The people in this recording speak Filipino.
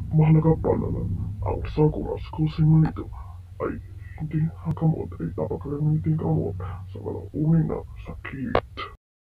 Mahalaga paalala, ang Sakura School Simulator ay hindi hanggamot ay dapat gamitin gamot sa walang uri ng sakit.